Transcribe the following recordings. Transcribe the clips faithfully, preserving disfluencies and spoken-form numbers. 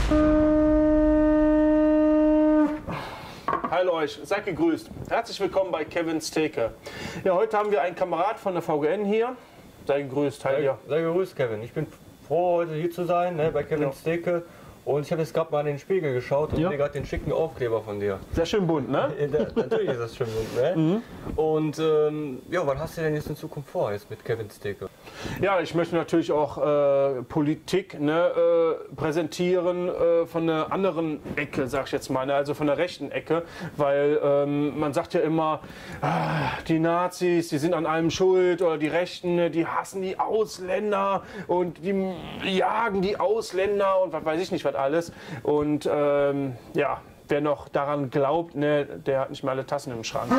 Hallo euch, seid gegrüßt. Herzlich willkommen bei Kevins Theke. Ja, heute haben wir einen Kamerad von der V G N hier. Sei gegrüßt, hi dir. Sei gegrüßt, Kevin. Ich bin froh, heute hier zu sein, ne, bei Kevins ja. Theke. Und ich habe jetzt gerade mal in den Spiegel geschaut und ja. sehe gerade den schicken Aufkleber von dir. Sehr schön bunt, ne? Natürlich ist das schön bunt, ne? Mhm. Und ähm, ja, was hast du denn jetzt in Zukunft vor, jetzt mit Kevins Theke? Ja, ich möchte natürlich auch äh, Politik ne, äh, präsentieren äh, von einer anderen Ecke, sag ich jetzt mal, ne? Also von der rechten Ecke, weil ähm, man sagt ja immer, ah, die Nazis, die sind an allem schuld oder die Rechten, ne, die hassen die Ausländer und die jagen die Ausländer und was weiß ich nicht, was alles. Und ähm, ja, wer noch daran glaubt, ne, der hat nicht mal alle Tassen im Schrank.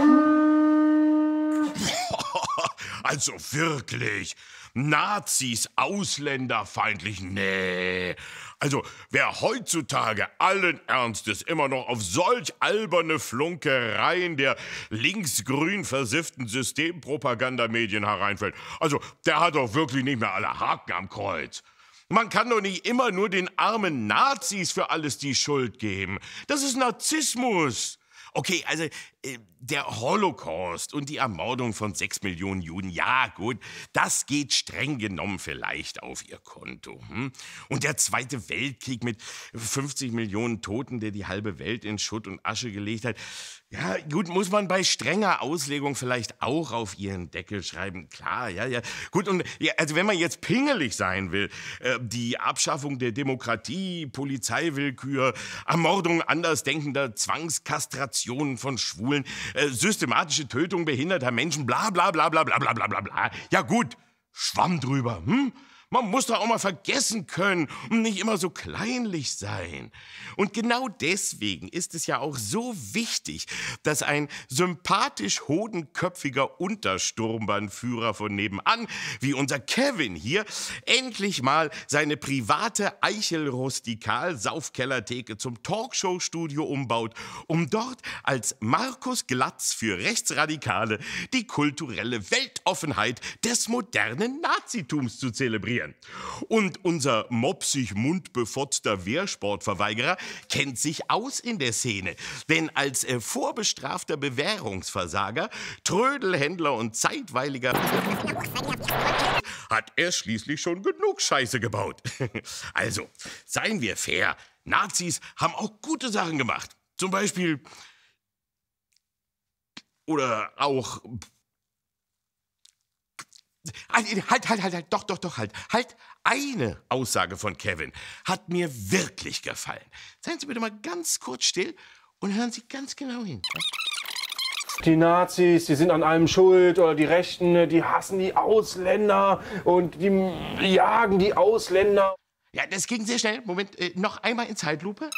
Also wirklich, Nazis, ausländerfeindlich, nee. Also wer heutzutage allen Ernstes immer noch auf solch alberne Flunkereien der linksgrün versifften Systempropagandamedien hereinfällt, also der hat doch wirklich nicht mehr alle Haken am Kreuz. Man kann doch nicht immer nur den armen Nazis für alles die Schuld geben. Das ist Narzissmus. Okay, also äh, der Holocaust und die Ermordung von sechs Millionen Juden, ja gut, das geht streng genommen vielleicht auf ihr Konto. Hm? Und der Zweite Weltkrieg mit fünfzig Millionen Toten, der die halbe Welt in Schutt und Asche gelegt hat, ja gut, muss man bei strenger Auslegung vielleicht auch auf ihren Deckel schreiben, klar, ja, ja. Gut, und ja, also wenn man jetzt pingelig sein will, äh, die Abschaffung der Demokratie, Polizeiwillkür, Ermordung andersdenkender, Zwangskastrationen von Schwulen, äh, systematische Tötung behinderter Menschen, bla bla bla bla bla bla bla bla bla. Ja gut, Schwamm drüber, hm? Man muss doch auch mal vergessen können und nicht immer so kleinlich sein. Und genau deswegen ist es ja auch so wichtig, dass ein sympathisch hodenköpfiger Untersturmbannführer von nebenan, wie unser Kevin hier, endlich mal seine private Eichel-Rustikal-Saufkellertheke zum Talkshow-Studio umbaut, um dort als Markus Glatz für Rechtsradikale die kulturelle Weltoffenheit des modernen Nazitums zu zelebrieren. Und unser mopsig mundbefotzter Wehrsportverweigerer kennt sich aus in der Szene. Denn als äh, vorbestrafter Bewährungsversager, Trödelhändler und zeitweiliger hat er schließlich schon genug Scheiße gebaut. Also, seien wir fair, Nazis haben auch gute Sachen gemacht. Zum Beispiel oder auch Halt, halt, halt, halt, doch, doch, doch, halt. Halt, eine Aussage von Kevin hat mir wirklich gefallen. Seien Sie bitte mal ganz kurz still und hören Sie ganz genau hin. Die Nazis, die sind an allem schuld oder die Rechten, die hassen die Ausländer und die jagen die Ausländer. Ja, das ging sehr schnell. Moment, äh, noch einmal in Zeitlupe.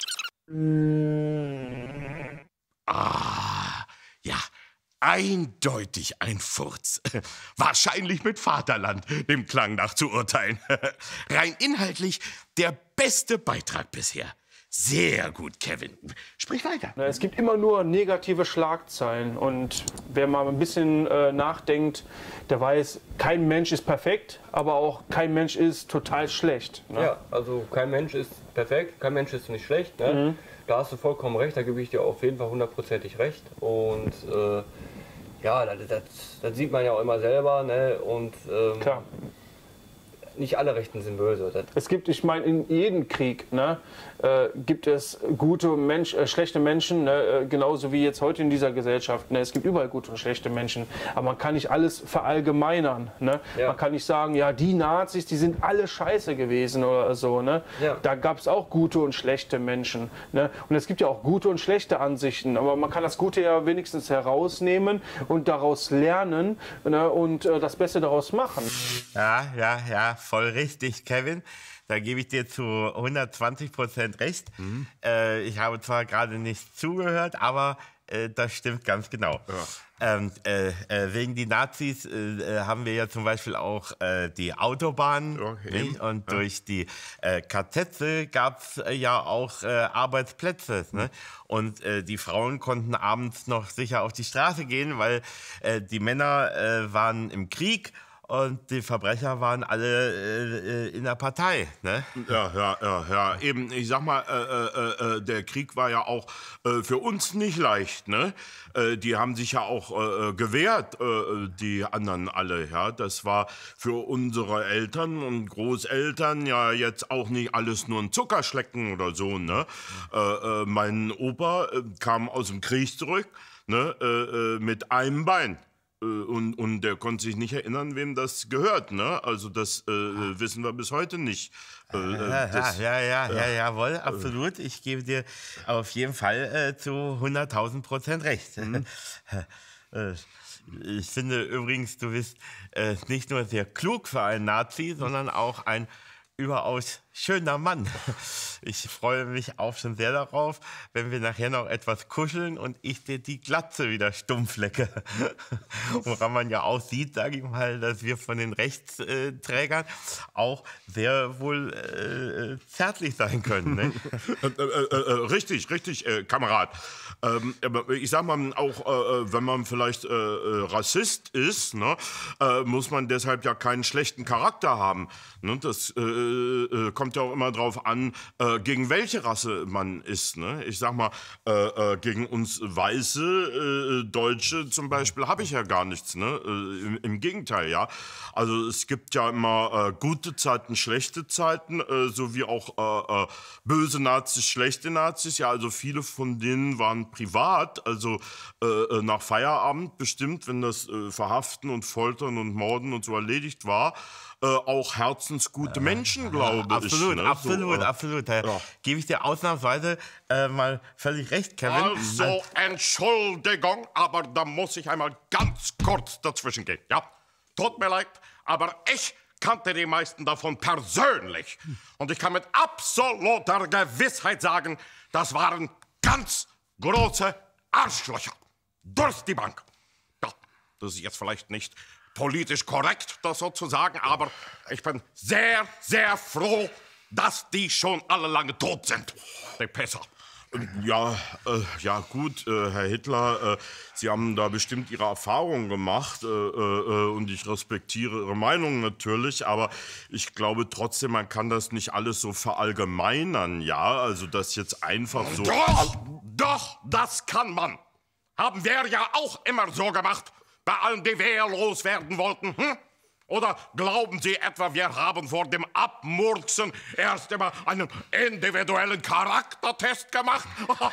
Ah, ja. Eindeutig ein Furz. Wahrscheinlich mit Vaterland, dem Klang nach zu urteilen. Rein inhaltlich der beste Beitrag bisher. Sehr gut, Kevin. Sprich weiter. Es gibt immer nur negative Schlagzeilen. Und wer mal ein bisschen äh, nachdenkt, der weiß, kein Mensch ist perfekt, aber auch kein Mensch ist total schlecht. Ne? Ja, also kein Mensch ist perfekt, kein Mensch ist nicht schlecht. Ne? Mhm. Da hast du vollkommen recht, da gebe ich dir auf jeden Fall hundertprozentig recht. Und äh, ja, das, das, das sieht man ja auch immer selber. Ne? Und ähm, Klar. Nicht alle Rechten sind böse. Das es gibt, ich meine, in jedem Krieg ne, äh, gibt es gute Mensch, äh, schlechte Menschen, ne, äh, genauso wie jetzt heute in dieser Gesellschaft. Ne, es gibt überall gute und schlechte Menschen, aber man kann nicht alles verallgemeinern. Ne? Ja. Man kann nicht sagen, ja, die Nazis, die sind alle scheiße gewesen oder so. Ne? Ja. Da gab es auch gute und schlechte Menschen. Ne? Und es gibt ja auch gute und schlechte Ansichten, aber man kann das Gute ja wenigstens herausnehmen und daraus lernen, ne, und äh, das Beste daraus machen. Ja, ja, ja. Voll richtig, Kevin. Da gebe ich dir zu hundertzwanzig Prozent recht. Mhm. Äh, ich habe zwar gerade nicht zugehört, aber äh, das stimmt ganz genau. Ja. Ähm, äh, äh, wegen die Nazis äh, haben wir ja zum Beispiel auch äh, die Autobahnen. Okay. Und ja. durch die äh, K Z gab es äh, ja auch äh, Arbeitsplätze. Mhm. Ne? Und äh, die Frauen konnten abends noch sicher auf die Straße gehen, weil äh, die Männer äh, waren im Krieg. und die Verbrecher waren alle äh, in der Partei. Ne? Ja, ja, ja, ja. Eben, ich sag mal, äh, äh, äh, der Krieg war ja auch äh, für uns nicht leicht, ne? Äh, die haben sich ja auch äh, gewehrt, äh, die anderen alle, ja. Das war für unsere Eltern und Großeltern ja jetzt auch nicht alles nur ein Zuckerschlecken oder so, ne? Äh, äh, mein Opa äh, kam aus dem Krieg zurück, ne? Äh, äh, mit einem Bein. Und, und der konnte sich nicht erinnern, wem das gehört, ne? Also das äh, wissen wir bis heute nicht. Äh, ja, das, ja, ja, ja, ja, jawohl, absolut. Ich gebe dir auf jeden Fall äh, zu hunderttausend Prozent recht. Mhm. Ich finde übrigens, du bist äh, nicht nur sehr klug für einen Nazi, sondern auch ein überaus schöner Mann. Ich freue mich auch schon sehr darauf, wenn wir nachher noch etwas kuscheln und ich dir die Glatze wieder stumpf lecke. Woran man ja auch sieht, sage ich mal, dass wir von den Rechtsträgern auch sehr wohl äh, zärtlich sein können. Ne? äh, äh, äh, richtig, richtig, äh, Kamerad. Ähm, ich sag mal, auch äh, wenn man vielleicht äh, Rassist ist, ne, äh, muss man deshalb ja keinen schlechten Charakter haben. Ne? Das äh, äh, kommt ja auch immer drauf an, äh, gegen welche Rasse man ist. Ne? Ich sag mal, äh, äh, gegen uns weiße äh, Deutsche zum Beispiel habe ich ja gar nichts. Ne? Äh, im, Im Gegenteil, ja. Also es gibt ja immer äh, gute Zeiten, schlechte Zeiten, äh, sowie auch äh, äh, böse Nazis, schlechte Nazis. Ja, also viele von denen waren privat, also äh, nach Feierabend bestimmt, wenn das äh, Verhaften und Foltern und Morden und so erledigt war, äh, auch herzensgute Menschen, glaube absolut, ich. Ne? Absolut, so, absolut. Da ja. gebe ich dir ausnahmsweise äh, mal völlig recht, Kevin. Also, Entschuldigung, aber da muss ich einmal ganz kurz dazwischen gehen. Ja, tut mir leid, aber ich kannte die meisten davon persönlich. Und ich kann mit absoluter Gewissheit sagen, das waren ganz große Arschlöcher. Durch die Bank. Ja, das ist jetzt vielleicht nicht politisch korrekt, das so zu sagen, aber ich bin sehr, sehr froh, dass die schon alle lange tot sind. Die Pisser. Ja, äh, ja gut, äh, Herr Hitler, äh, Sie haben da bestimmt Ihre Erfahrungen gemacht äh, äh, und ich respektiere Ihre Meinung natürlich, aber ich glaube trotzdem, man kann das nicht alles so verallgemeinern, ja, also das jetzt einfach so... Doch, doch, das kann man. Haben wir ja auch immer so gemacht, bei allen, die wehrlos werden wollten, hm? Oder glauben Sie etwa, wir haben vor dem Abmurksen erst einmal einen individuellen Charaktertest gemacht?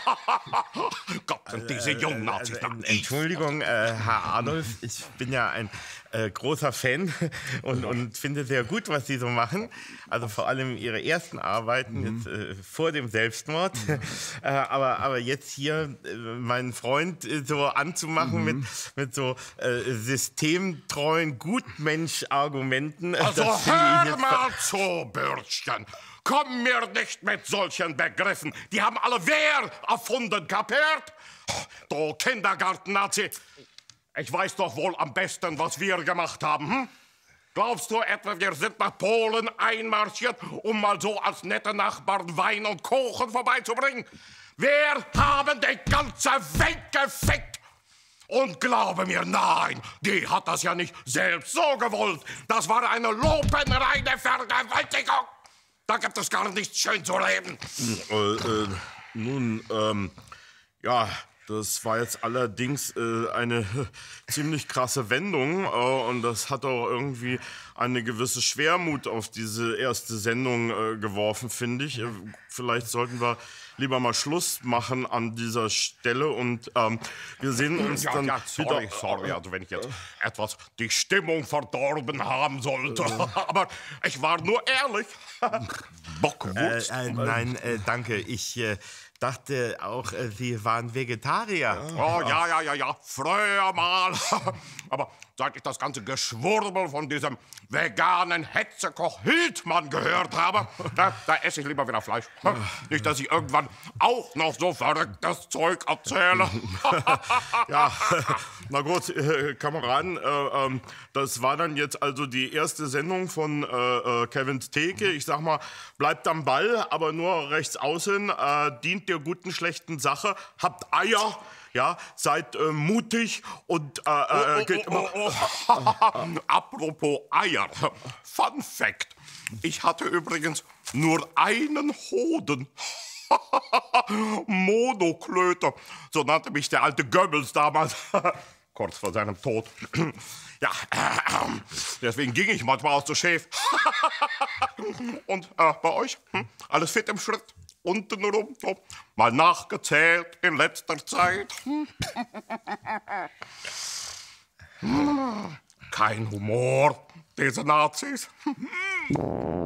Gott, sind diese jungen Nazis äh, äh, Entschuldigung, äh, Herr Adolf, ich bin ja ein äh, großer Fan und, und finde sehr gut, was Sie so machen. Also vor allem Ihre ersten Arbeiten mhm. jetzt, äh, vor dem Selbstmord. Mhm. äh, aber, aber jetzt hier äh, meinen Freund äh, so anzumachen mhm. mit, mit so äh, systemtreuen Gutmensch-Argumenten. Also hör mal zu, Bürschchen. Komm mir nicht mit solchen Begriffen. Die haben alle wer erfunden, kapiert? Du Kindergarten-Nazi. Ich weiß doch wohl am besten, was wir gemacht haben, hm? Glaubst du etwa, wir sind nach Polen einmarschiert, um mal so als nette Nachbarn Wein und Kuchen vorbeizubringen? Wir haben die ganze Welt gefickt. Und glaube mir, nein, die hat das ja nicht selbst so gewollt. Das war eine lupenreine Vergewaltigung. Da gibt es gar nichts schön zu reden. Äh, äh, nun, ähm, ja... Das war jetzt allerdings äh, eine ziemlich krasse Wendung äh, und das hat auch irgendwie eine gewisse Schwermut auf diese erste Sendung äh, geworfen, finde ich. Äh, vielleicht sollten wir lieber mal Schluss machen an dieser Stelle und ähm, wir sehen uns ja, dann ja, sorry, wieder... sorry, also wenn ich jetzt etwas die Stimmung verdorben haben sollte, aber ich war nur ehrlich. Bockwurst? Äh, äh, nein, äh, danke, ich... Äh dachte auch, äh, Sie waren Vegetarier. Oh, ja, ja, ja, ja, früher mal. Aber seit ich das ganze Geschwurbel von diesem veganen Hetzekoch Hildmann gehört habe, da, da esse ich lieber wieder Fleisch. Nicht, dass ich irgendwann auch noch so verrücktes Zeug erzähle. Ja, na gut, äh, Kameraden, äh, ähm, das war dann jetzt also die erste Sendung von äh, Kevins Theke. Ich sag mal, bleibt am Ball, aber nur rechts außen, äh, dient der guten, schlechten Sache, habt Eier, Ja, seid äh, mutig und äh, äh, geht immer. Apropos Eier. Fun Fact. Ich hatte übrigens nur einen Hoden. Monoklöter. So nannte mich der alte Goebbels damals. Kurz vor seinem Tod. Ja, äh, deswegen ging ich manchmal auch zu Chef. Und äh, bei euch? Hm? Alles fit im Schritt? Untenrum? Oh, mal nachgezählt in letzter Zeit? Kein Humor, diese Nazis.